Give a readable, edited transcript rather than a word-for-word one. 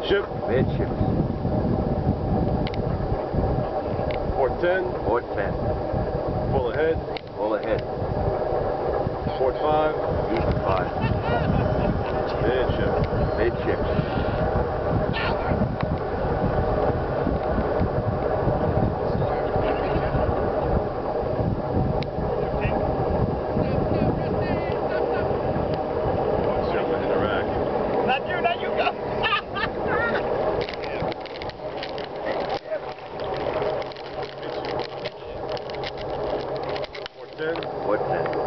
Midship. Midship. Port 10. Port 10. Full ahead. Full ahead. Port 5. East 5. Midship. Midship. Jumping in the rack. Not you, go. Port 10. Port 10.